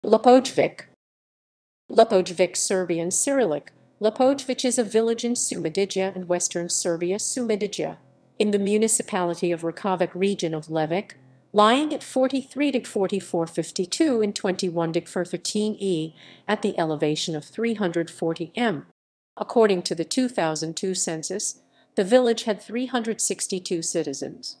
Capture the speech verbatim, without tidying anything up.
Lepojević. Lepojević, Serbian Cyrillic. Lepojević is a village in Šumadija and Western Serbia, Šumadija, in the municipality of Rekovac region of Levač, lying at forty-three to forty-four fifty-two and twenty-one to thirteen e at the elevation of three hundred forty meters. According to the two thousand two census, the village had three hundred sixty-two citizens.